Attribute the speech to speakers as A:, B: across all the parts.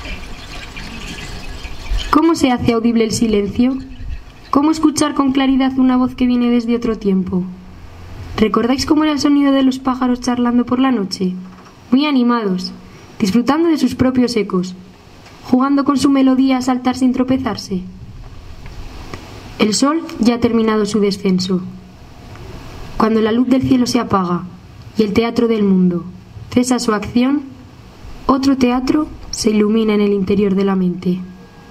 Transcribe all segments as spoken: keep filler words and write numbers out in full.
A: ¿Cómo se hace audible el silencio? ¿Cómo escuchar con claridad una voz que viene desde otro tiempo? ¿Recordáis cómo era el sonido de los pájaros charlando por la noche? Muy animados, disfrutando de sus propios ecos, jugando con su melodía a saltar sin tropezarse. El sol ya ha terminado su descenso. Cuando la luz del cielo se apaga y el teatro del mundo cesa su acción, otro teatro se ilumina en el interior de la mente.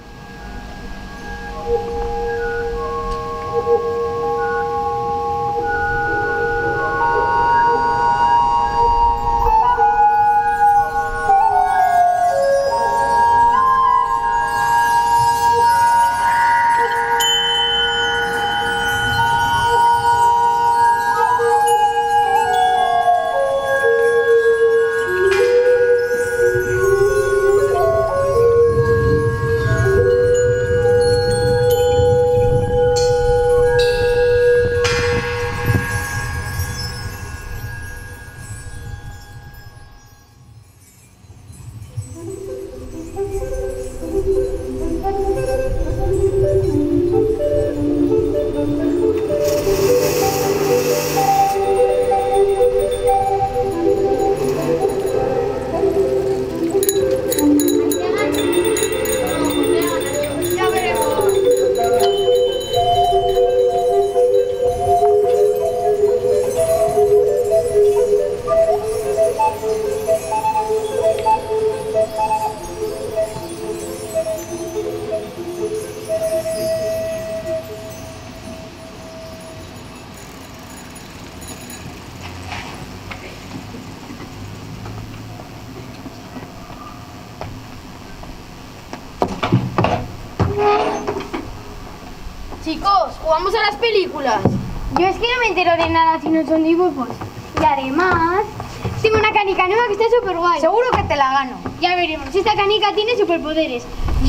B: Chicos, jugamos a las películas.
C: Yo es que no me entero de nada si no son dibujos. Y además, tengo una canica nueva que está súper guay.
B: Seguro que te la gano.
C: Ya veremos. Esta canica tiene superpoderes.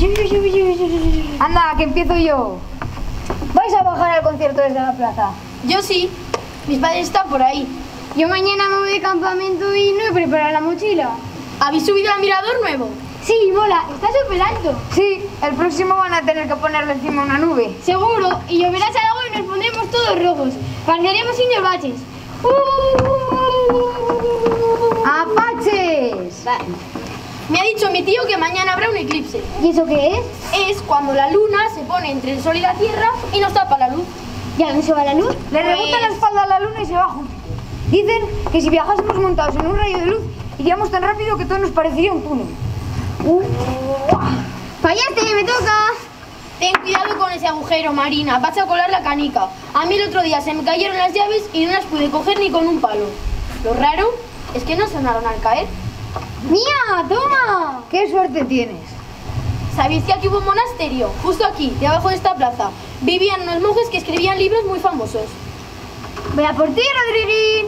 D: Anda, que empiezo yo. ¿Vais a bajar al concierto desde la plaza?
B: Yo sí. Mis padres están por ahí.
C: Yo mañana me voy de campamento y no he preparado la mochila.
B: ¿Habéis subido al mirador nuevo?
C: Sí, mola. Está súper alto.
D: Sí, el próximo van a tener que ponerle encima una nube.
C: Seguro. Y lloverá algo y nos pondremos todos rojos. Pareceremos indios baches.
D: ¡Apaches!
B: Me ha dicho mi tío que mañana habrá un eclipse.
C: ¿Y eso qué es?
B: Es cuando la luna se pone entre el sol y la tierra y nos tapa la luz.
C: ¿Y a dónde se va la luz?
D: Le
B: Pues...
D: rebota la espalda a la luna y se baja. Dicen que si viajásemos montados en un rayo de luz, iríamos tan rápido que todo nos parecería un túnel.
C: Uh. ¡Fallaste! ¡Me toca!
B: Ten cuidado con ese agujero, Marina. Vas a colar la canica. A mí el otro día se me cayeron las llaves y no las pude coger ni con un palo. Lo raro es que no sonaron al caer.
C: ¡Mía! ¡Toma!
D: ¡Qué suerte tienes!
B: ¿Sabéis que aquí hubo un monasterio? Justo aquí, debajo de esta plaza. Vivían unos monjes que escribían libros muy famosos.
C: Voy a por ti, Rodriguín.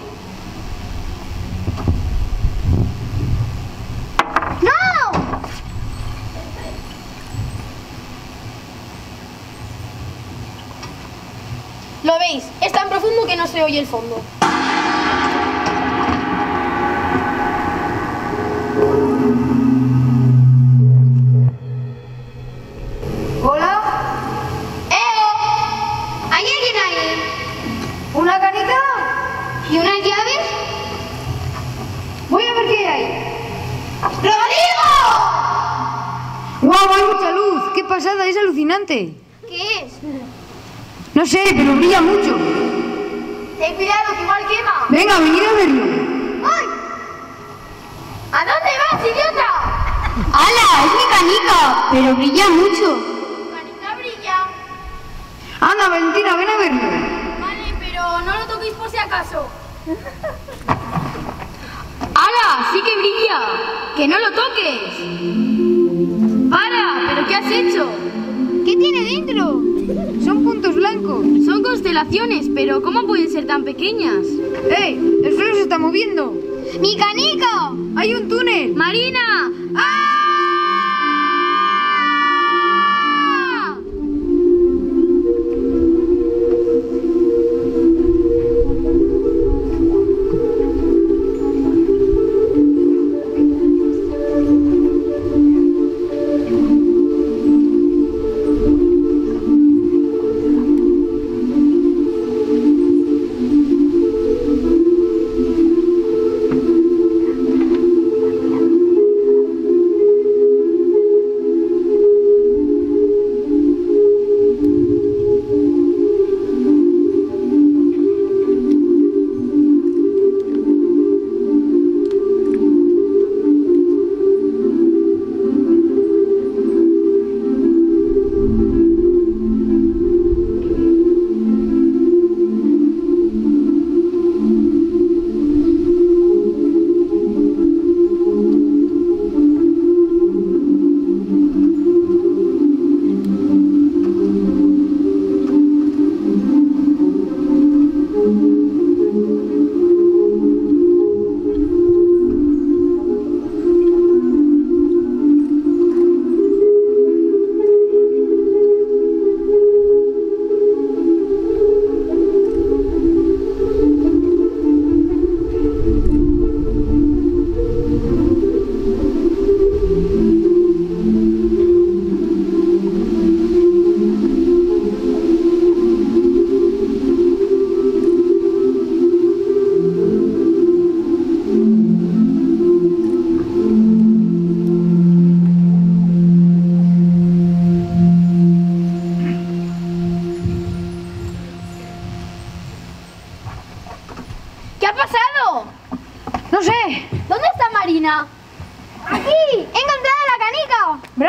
C: ¡No!
B: ¿Lo veis? Es tan profundo que no se oye el fondo.
D: ¿Hola?
C: ¡Eo! ¿Hay alguien ahí?
D: ¿Una canica?
C: ¿Y unas llaves?
D: Voy a ver qué hay.
C: ¡Rodrigo!
D: ¡Guau! Hay mucha luz. ¡Qué pasada! Es alucinante.
C: ¿Qué es?
D: No sé, pero brilla mucho.
B: Ten cuidado, que igual quema.
D: Venga, venid a verlo.
B: ¡Ay! ¿A dónde vas, idiota?
C: ¡Hala! ¡Es mi canica! Pero brilla mucho.
B: Tu canica brilla.
D: Anda, Valentina, ven a verlo.
B: Vale, pero no lo toquéis por si acaso.
A: ¡Hala! ¡Sí que brilla! ¡Que no lo toques! ¡Para! ¿Pero qué has hecho?
C: ¿Qué tiene dentro?
D: Son puntos blancos.
A: Son constelaciones, pero ¿cómo pueden ser tan pequeñas?
D: ¡Ey! ¡El suelo se está moviendo!
C: ¡Mi canica!
D: ¡Hay un túnel!
A: ¡Marina!
C: ¡Ah!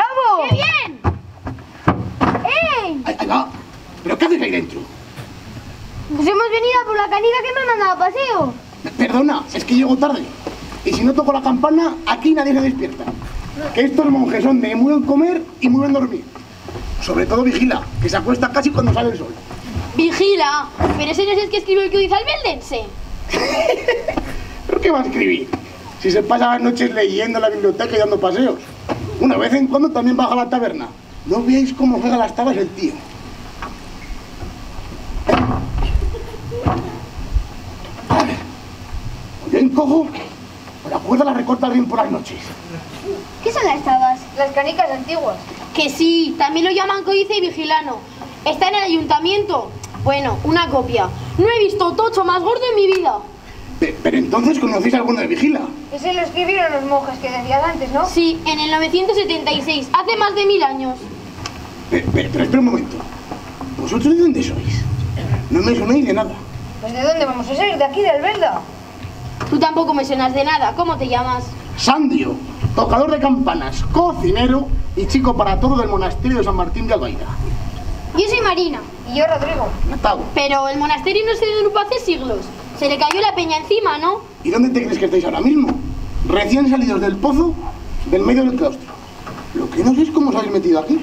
D: ¡Bravo!
C: ¡Qué bien! ¡Ey!
E: Ahí, ahí va. ¿Pero qué haces ahí dentro?
C: Pues hemos venido a por la canica que me han mandado a paseo.
E: Perdona, es que llego tarde. Y si no toco la campana, aquí nadie se despierta. Que estos monjes son de muy buen comer y muy buen dormir. Sobre todo vigila, que se acuesta casi cuando sale el sol.
B: Vigila, pero ese no es el que escribió el Códice Albeldense.
E: ¿Pero qué va a escribir? Si se pasa las noches leyendo en la biblioteca y dando paseos. Una vez en cuando también baja a la taberna. No veáis cómo juega las tablas el tío. A ver, yo encojo, la cuerda la recorta bien por las noches.
C: ¿Qué son las tabas?
D: Las canicas antiguas.
B: Que sí, también lo llaman Códice y Vigilano. Está en el ayuntamiento. Bueno, una copia. No he visto tocho más gordo en mi vida.
E: Pe- Pero entonces conocéis alguno de Vigila.
D: Ese lo escribieron los monjes que decías antes, ¿no?
B: Sí, en el novecientos setenta y seis, hace más de mil años.
E: Pe- pe- Pero espera un momento. ¿Vosotros de dónde sois? No me sonáis de nada.
D: Pues ¿de dónde vamos a ser? De aquí, de Albelda.
B: Tú tampoco me suenas de nada. ¿Cómo te llamas?
E: Sandio, tocador de campanas, cocinero y chico para todo del monasterio de San Martín de Albaida.
C: Yo soy Marina.
D: Y yo, Rodrigo.
E: Matado.
B: Pero el monasterio no se derrumbó hace siglos. Se le cayó la peña encima, ¿no?
E: ¿Y dónde te crees que estáis ahora mismo? Recién salidos del pozo del medio del claustro. Lo que no sé es cómo os habéis metido aquí.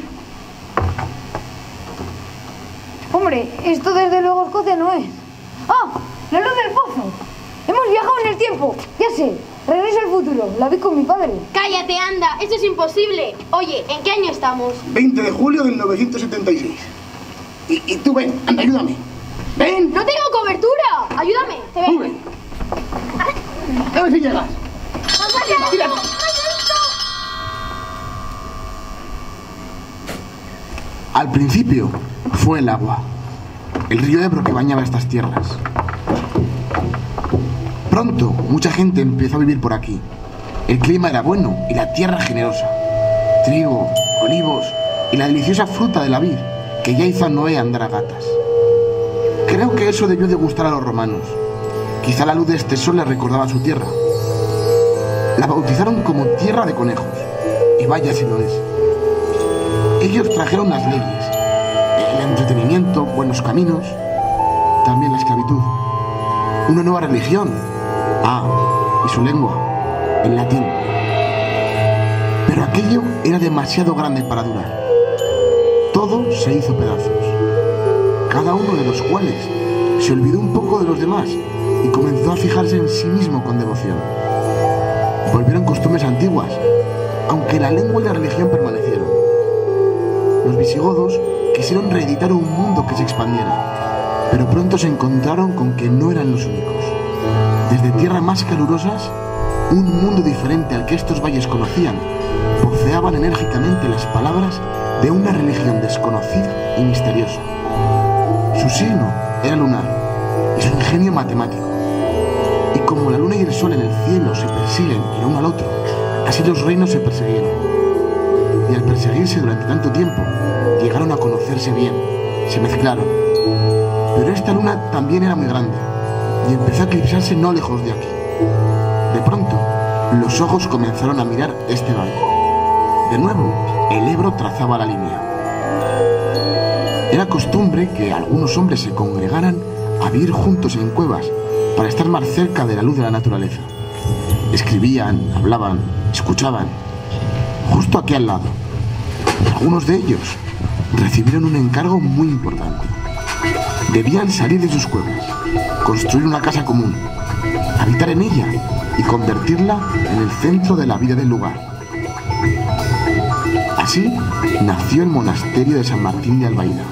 D: Hombre, esto desde luego Escocia no es. ¡Ah! ¡La luz del pozo! ¡Hemos viajado en el tiempo! Ya sé, Regreso al futuro. La vi con mi padre.
B: Cállate, anda, eso es imposible. Oye, ¿en qué año estamos?
E: veinte de julio del novecientos setenta y seis. Y, y tú ven, anda, ayúdame. ¡Ven!
B: ¡No tengo cobertura! Ayúdame. Te
E: ¡Tú
B: ven.
E: ven! A ver si llegas. Tira. Al principio fue el agua, el río Ebro que bañaba estas tierras. Pronto, mucha gente empezó a vivir por aquí. El clima era bueno y la tierra generosa. Trigo, olivos y la deliciosa fruta de la vid que ya hizo a Noé andar a gatas. Creo que eso debió de gustar a los romanos. Quizá la luz de este sol les recordaba su tierra. La bautizaron como tierra de conejos. Y vaya si lo es. Ellos trajeron las leyes, el entretenimiento, buenos caminos, también la esclavitud. Una nueva religión. Ah, y su lengua, el latín. Pero aquello era demasiado grande para durar. Todo se hizo pedazos. Cada uno de los cuales se olvidó un poco de los demás y comenzó a fijarse en sí mismo con devoción. Volvieron costumbres antiguas, aunque la lengua y la religión permanecieron. Los visigodos quisieron reeditar un mundo que se expandiera, pero pronto se encontraron con que no eran los únicos. Desde tierras más calurosas, un mundo diferente al que estos valles conocían, voceaban enérgicamente las palabras de una religión desconocida y misteriosa. Su signo era lunar y su ingenio matemático. Y como la luna y el sol en el cielo se persiguen el uno al otro, así los reinos se perseguían. Y al perseguirse durante tanto tiempo, llegaron a conocerse bien, se mezclaron. Pero esta luna también era muy grande, y empezó a eclipsarse no lejos de aquí. De pronto, los ojos comenzaron a mirar este valle. De nuevo, el Ebro trazaba la línea. Era costumbre que algunos hombres se congregaran a vivir juntos en cuevas para estar más cerca de la luz de la naturaleza. Escribían, hablaban, escuchaban. Justo aquí al lado, algunos de ellos recibieron un encargo muy importante. Debían salir de sus cuevas, construir una casa común, habitar en ella y convertirla en el centro de la vida del lugar. Así nació el monasterio de San Martín de Albaida.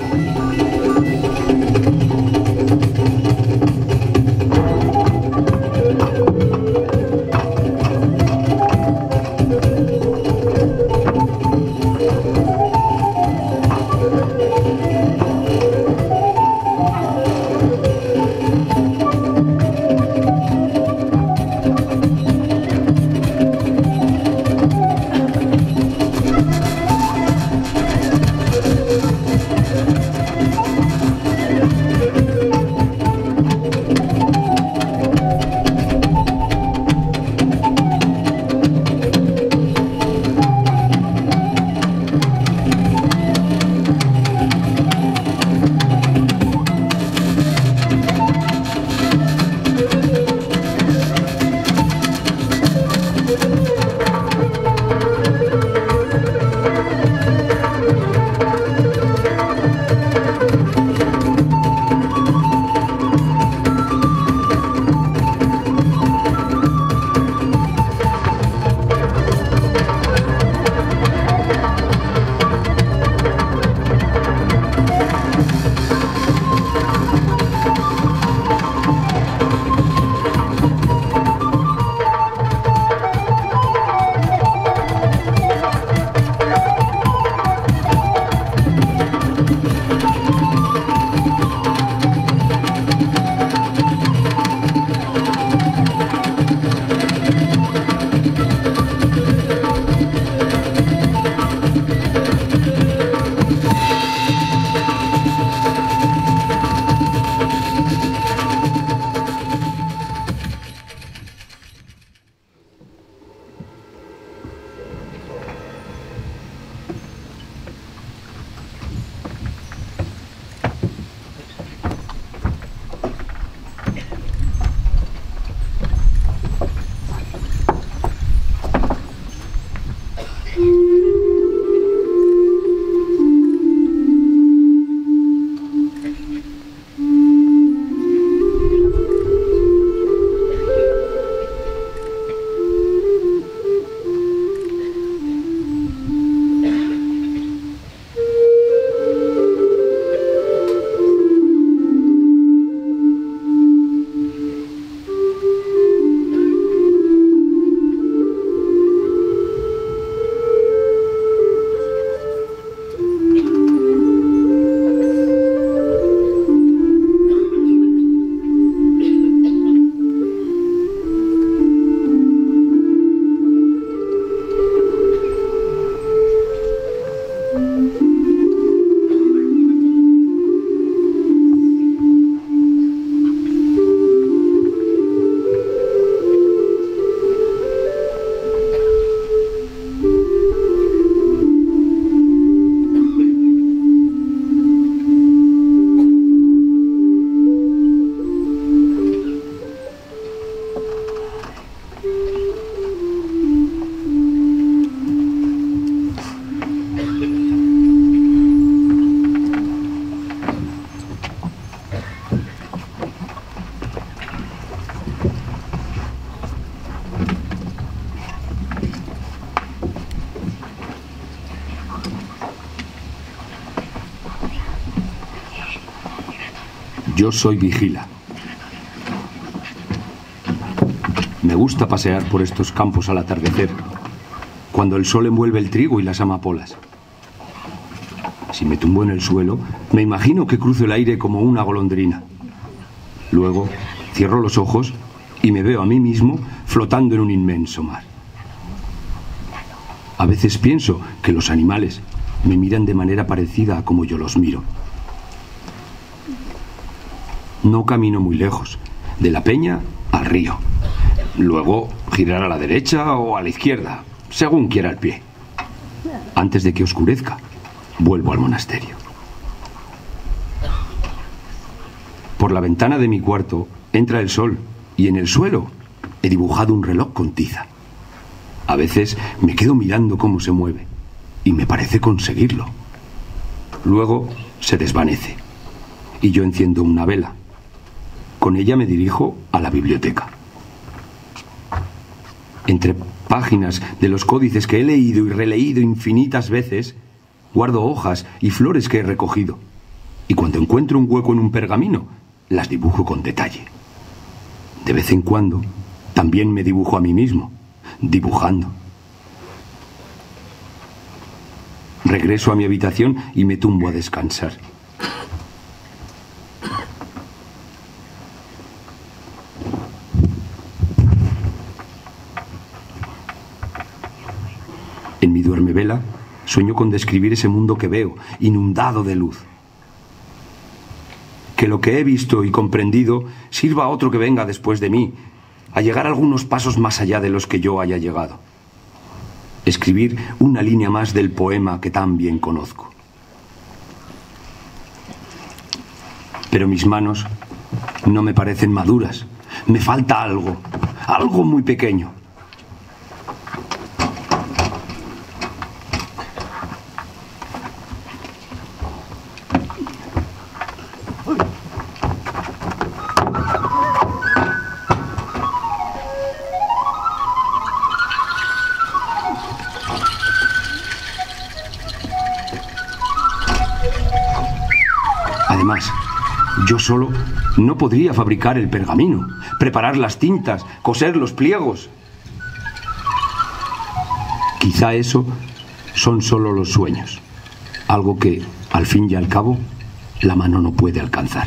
F: Yo soy Vigila. Me gusta pasear por estos campos al atardecer, cuando el sol envuelve el trigo y las amapolas. Si me tumbo en el suelo, me imagino que cruzo el aire como una golondrina. Luego, cierro los ojos y me veo a mí mismo flotando en un inmenso mar. A veces pienso que los animales me miran de manera parecida a como yo los miro. No camino muy lejos, de la peña al río. Luego girar a la derecha o a la izquierda, según quiera el pie. Antes de que oscurezca, vuelvo al monasterio. Por la ventana de mi cuarto entra el sol y en el suelo he dibujado un reloj con tiza. A veces me quedo mirando cómo se mueve y me parece conseguirlo. Luego se desvanece y yo enciendo una vela. Con ella me dirijo a la biblioteca. Entre páginas de los códices que he leído y releído infinitas veces, guardo hojas y flores que he recogido. Y cuando encuentro un hueco en un pergamino, las dibujo con detalle. De vez en cuando, también me dibujo a mí mismo, dibujando. Regreso a mi habitación y me tumbo a descansar. En mi duermevela, sueño con describir ese mundo que veo, inundado de luz. Que lo que he visto y comprendido sirva a otro que venga después de mí, a llegar algunos pasos más allá de los que yo haya llegado. Escribir una línea más del poema que tan bien conozco. Pero mis manos no me parecen maduras. Me falta algo, algo muy pequeño. Además, yo solo no podría fabricar el pergamino, preparar las tintas, coser los pliegos. Quizá eso son solo los sueños, algo que, al fin y al cabo, la mano no puede alcanzar.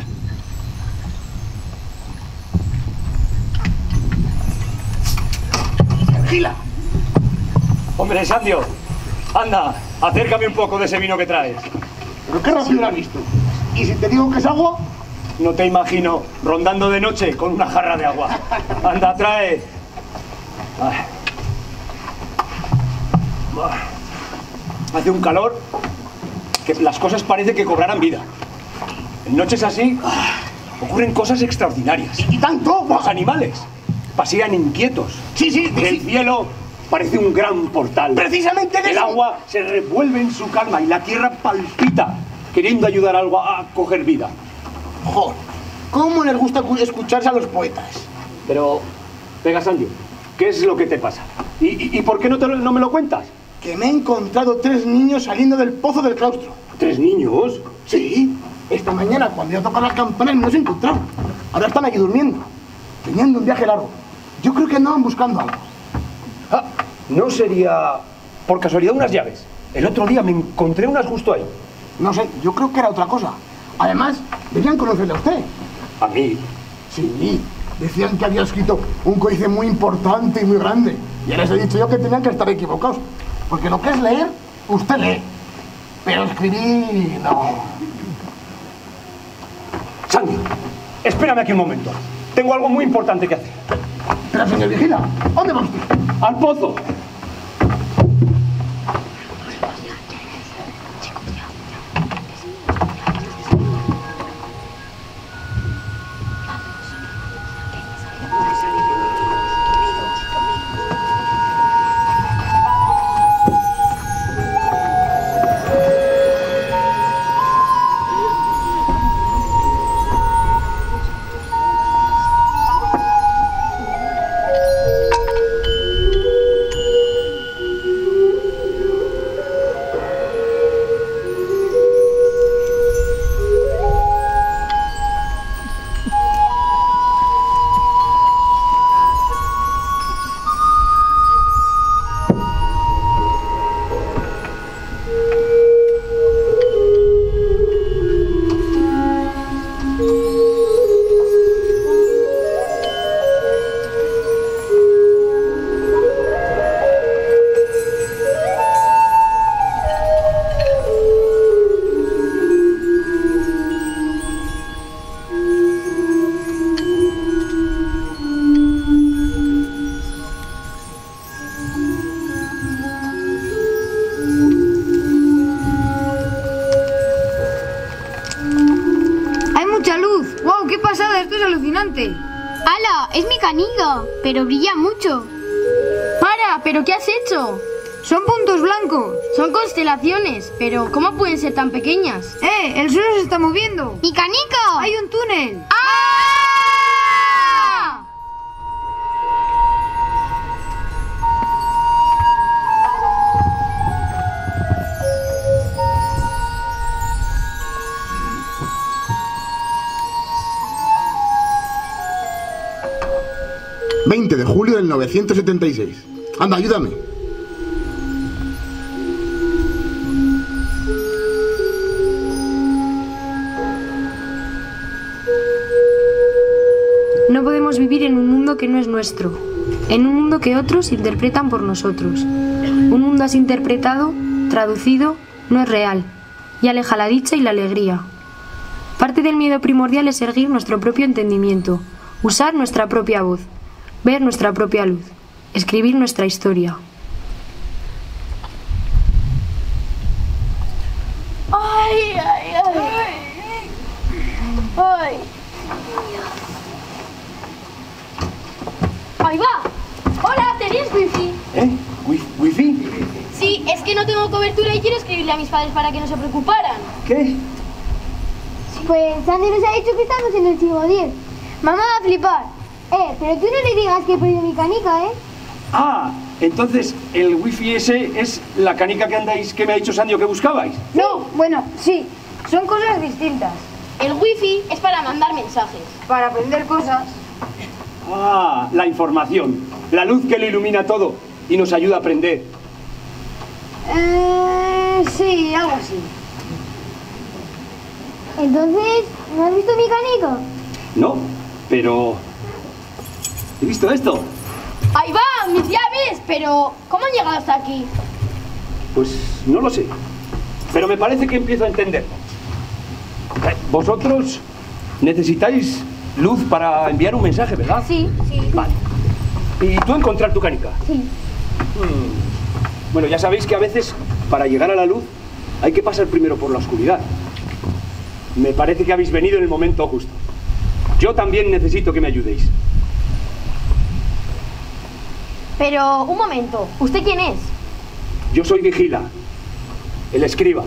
G: ¡Vigila! Hombre, Sandio, anda, acércame un poco de ese vino que traes.
E: ¿Pero qué rápido lo has visto? ¿Y si te digo que es agua?
G: No te imagino rondando de noche con una jarra de agua. Anda, trae. Ay. Hace un calor que las cosas parece que cobrarán vida. En noches así ocurren cosas extraordinarias.
E: ¿Y tanto?
G: Los animales pasean inquietos.
E: Sí, sí,
G: El
E: sí.
G: cielo parece un gran portal.
E: Precisamente de
G: El
E: eso.
G: agua se revuelve en su calma y la tierra palpita, queriendo ayudar algo a coger vida.
E: Joder, ¿cómo les gusta escucharse a los poetas?
G: Pero, venga, Sandio, ¿qué es lo que te pasa? ¿Y, y, y por qué no, te lo, no me lo cuentas?
E: Que me he encontrado tres niños saliendo del pozo del claustro.
G: ¿Tres niños?
E: Sí, esta mañana cuando iba a tocar las campanas me los he encontrado. Ahora están aquí durmiendo, teniendo un viaje largo. Yo creo que andaban buscando algo.
G: Ah, ¿no sería por casualidad unas llaves? El otro día me encontré unas justo ahí.
E: No sé, yo creo que era otra cosa. Además, debían conocerle a usted.
G: ¿A mí?
E: Sí, decían que había escrito un códice muy importante y muy grande. Y les he dicho yo que tenían que estar equivocados. Porque lo que es leer, usted lee. Pero escribir, no.
G: Sandio, espérame aquí un momento. Tengo algo muy importante que hacer.
E: Pero, señor Vigila, ¿dónde va usted?
G: ¡Al pozo!
C: es mi canica, pero brilla mucho.
B: ¡Para! ¿Pero qué has hecho?
D: Son puntos blancos.
B: Son constelaciones, pero ¿cómo pueden ser tan pequeñas?
D: ¡Eh! El suelo se está moviendo.
C: ¡Mi canica!
D: ¡Hay un túnel!
C: ¡Ah!
E: veinte de julio del novecientos setenta y seis. Anda, ayúdame.
A: No podemos vivir en un mundo que no es nuestro, en un mundo que otros interpretan por nosotros. Un mundo así interpretado, traducido, no es real y aleja la dicha y la alegría. Parte del miedo primordial es erguir nuestro propio entendimiento, usar nuestra propia voz, ver nuestra propia luz, escribir nuestra historia.
B: ¡Ay, ay, ay! ¡Ay! ¡Ahí va! ¡Hola! ¿Tenéis wifi?
G: ¿Eh? ¿Wi- ¿Wifi?
B: Sí, es que no tengo cobertura y quiero escribirle a mis padres para que no se preocuparan.
G: ¿Qué?
C: Pues Sandy nos ha dicho que estamos en el siglo diez. Mamá va a flipar. Eh, pero tú no le digas que he perdido mi canica, ¿eh?
G: Ah, entonces el wifi ese es la canica que andáis, que me ha dicho Sandio que buscabais.
D: No, bueno, sí. Son cosas distintas.
B: El wifi es para mandar mensajes.
D: Para aprender cosas.
G: Ah, la información, la luz que lo ilumina todo y nos ayuda a aprender.
D: Eh, sí, algo así.
C: Entonces, ¿no has visto mi canica?
G: No, pero... ¿he visto esto?
B: ¡Ahí va! ¡Mis llaves! Pero, ¿cómo han llegado hasta aquí?
G: Pues no lo sé, pero me parece que empiezo a entenderlo. Eh, Vosotros necesitáis luz para enviar un mensaje, ¿verdad?
C: Sí, sí.
G: Vale. ¿Y tú encontrar tu canica?
C: Sí.
G: Hmm. Bueno, ya sabéis que a veces para llegar a la luz hay que pasar primero por la oscuridad. Me parece que habéis venido en el momento justo. Yo también necesito que me ayudéis.
B: Pero, un momento. ¿Usted quién es?
G: Yo soy Vigila, el escriba.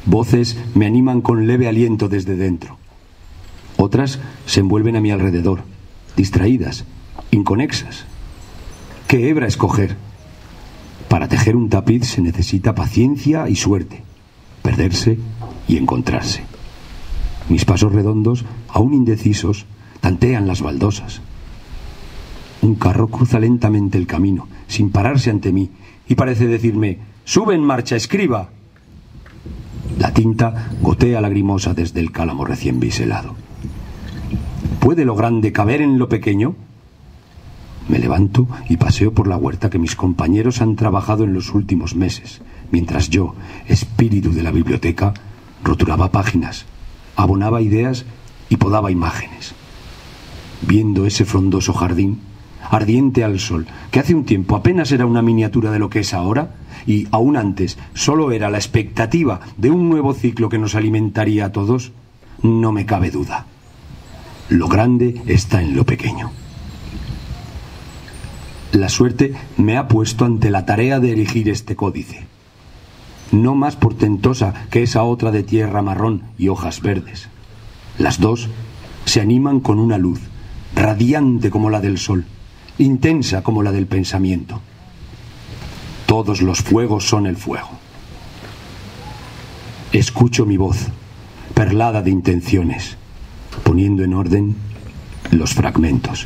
F: Voces me animan con leve aliento desde dentro. Otras se envuelven a mi alrededor, distraídas, inconexas. ¿Qué hebra escoger? Para tejer un tapiz se necesita paciencia y suerte, perderse y encontrarse. Mis pasos redondos, aún indecisos, tantean las baldosas. Un carro cruza lentamente el camino, sin pararse ante mí, y parece decirme: «¡Sube en marcha, escriba!». La tinta gotea lagrimosa desde el cálamo recién biselado. ¿Puede lo grande caber en lo pequeño? Me levanto y paseo por la huerta que mis compañeros han trabajado en los últimos meses, mientras yo, espíritu de la biblioteca, roturaba páginas, abonaba ideas y podaba imágenes. Viendo ese frondoso jardín, ardiente al sol, que hace un tiempo apenas era una miniatura de lo que es ahora, y aún antes solo era la expectativa de un nuevo ciclo que nos alimentaría a todos, no me cabe duda. Lo grande está en lo pequeño. La suerte me ha puesto ante la tarea de erigir este códice. No más portentosa que esa otra de tierra marrón y hojas verdes. Las dos se animan con una luz, radiante como la del sol, intensa como la del pensamiento. Todos los fuegos son el fuego. Escucho mi voz, perlada de intenciones, poniendo en orden los fragmentos.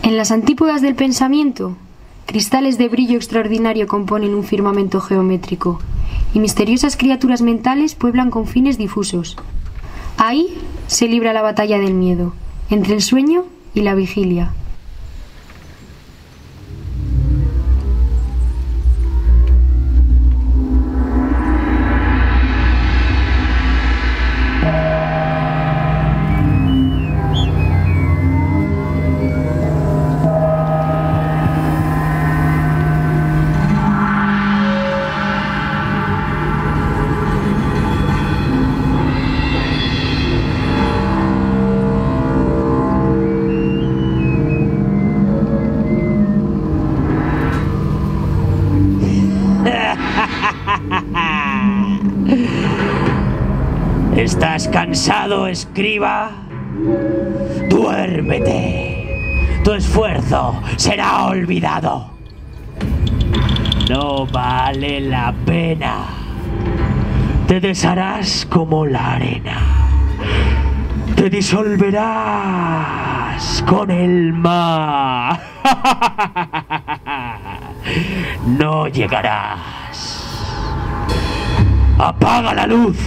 A: En las antípodas del pensamiento, cristales de brillo extraordinario componen un firmamento geométrico, y misteriosas criaturas mentales pueblan confines difusos. Ahí se libra la batalla del miedo, entre el sueño y la vigilia.
H: ¿Estás cansado, escriba? Duérmete. Tu esfuerzo será olvidado. No vale la pena. Te desharás como la arena. Te disolverás con el mar. No llegarás. Apaga la luz.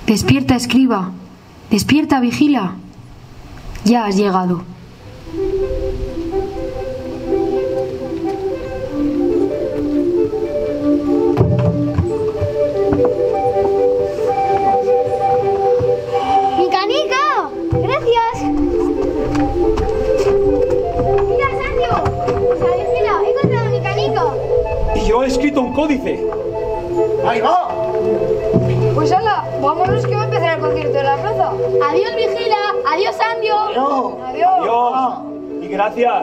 A: Despierta, escriba. Despierta, vigila. Ya has llegado.
C: ¡Mi canica! ¡Gracias! ¡Mira, Sergio! O sea, vigila, he encontrado mi canica.
G: Y yo he escrito un códice.
E: ¡Ahí va!
D: Pues hala, vámonos que va a empezar el concierto de la plaza.
B: Adiós, vigila. Adiós, Sandio.
E: ¡No!
D: Adiós.
G: Adiós. Y gracias.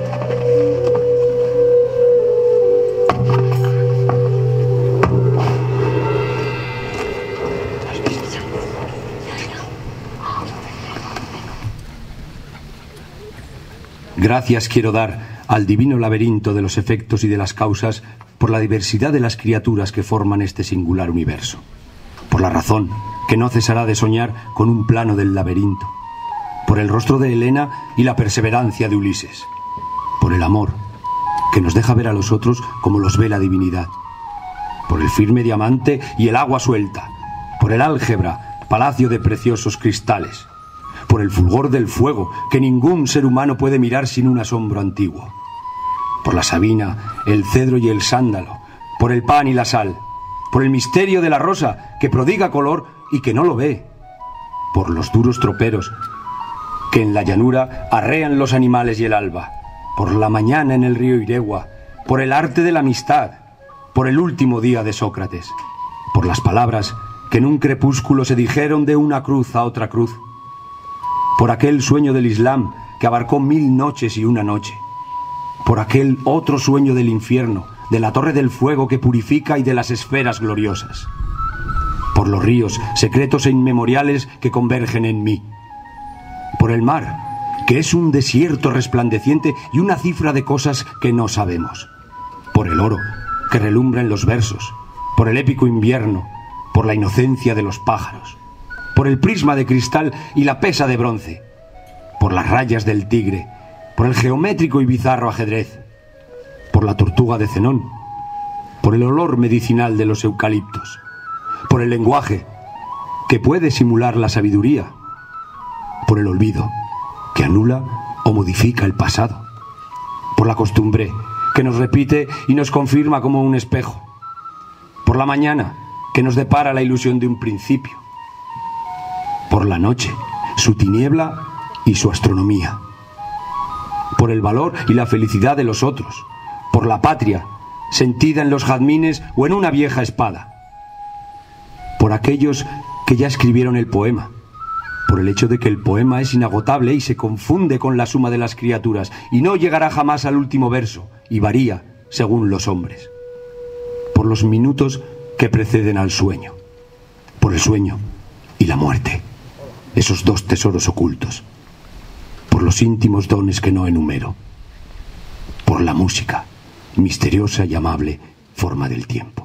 F: Gracias quiero dar al divino laberinto de los efectos y de las causas por la diversidad de las criaturas que forman este singular universo, por la razón que no cesará de soñar con un plano del laberinto, por el rostro de Helena y la perseverancia de Ulises, por el amor que nos deja ver a los otros como los ve la divinidad, por el firme diamante y el agua suelta, por el álgebra, palacio de preciosos cristales, por el fulgor del fuego que ningún ser humano puede mirar sin un asombro antiguo, por la sabina, el cedro y el sándalo, por el pan y la sal, por el misterio de la rosa que prodiga color y que no lo ve, por los duros troperos que en la llanura arrean los animales y el alba, por la mañana en el río Iregua, por el arte de la amistad, por el último día de Sócrates, por las palabras que en un crepúsculo se dijeron de una cruz a otra cruz, por aquel sueño del Islam que abarcó mil noches y una noche, por aquel otro sueño del infierno, de la torre del fuego que purifica y de las esferas gloriosas, por los ríos secretos e inmemoriales que convergen en mí, por el mar, que es un desierto resplandeciente y una cifra de cosas que no sabemos, por el oro, que relumbra en los versos, por el épico invierno, por la inocencia de los pájaros, por el prisma de cristal y la pesa de bronce, por las rayas del tigre, por el geométrico y bizarro ajedrez, por la tortuga de Zenón, por el olor medicinal de los eucaliptos, por el lenguaje, que puede simular la sabiduría, por el olvido, que anula o modifica el pasado, por la costumbre, que nos repite y nos confirma como un espejo, por la mañana, que nos depara la ilusión de un principio, por la noche, su tiniebla y su astronomía, por el valor y la felicidad de los otros, por la patria, sentida en los jazmines o en una vieja espada, por aquellos que ya escribieron el poema, por el hecho de que el poema es inagotable y se confunde con la suma de las criaturas y no llegará jamás al último verso y varía según los hombres, por los minutos que preceden al sueño, por el sueño y la muerte, esos dos tesoros ocultos, por los íntimos dones que no enumero, por la música, misteriosa y amable forma del tiempo.